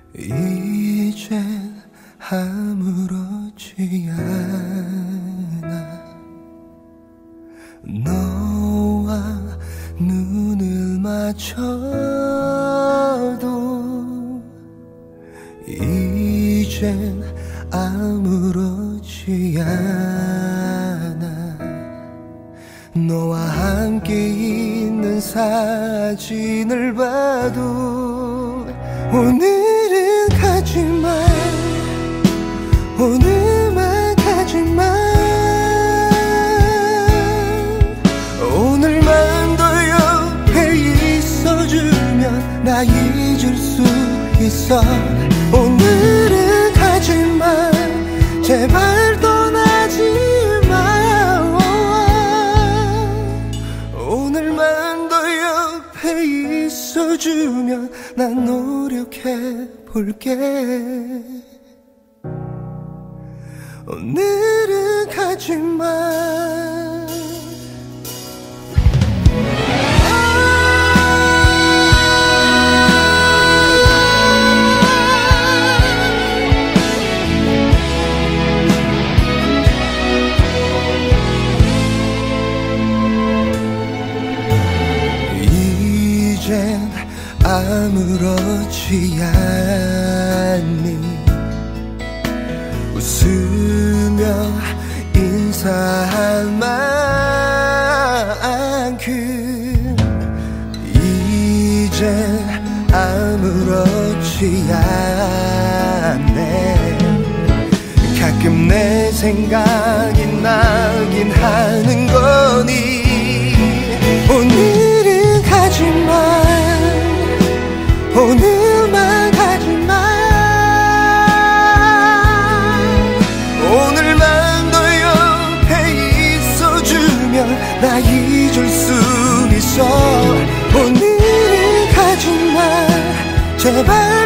이젠 아무렇지 않아. 너와 눈을 맞춰도 이젠 아무렇지 않아. 너와 함께 있는 사진을 봐도 오늘은 가지마, 오늘만 가지마. 오늘만 더 옆에 있어주면 나 잊을 수 있어. 오늘은 가지마, 제발 떠나지마. 오늘만 더 옆에 있어주면 난 노력해 볼게. 오늘은 가지마. 이젠 아무렇지 않니. 웃으며 인사할 만큼 이젠 아무렇지 않네. 가끔 내 생각이 나긴 하는 거니. 오늘은 가지마, 오늘만 가지마. 오늘만 너 옆에 있어주면 나 잊을 수 있어. 오늘은 가지마, 제발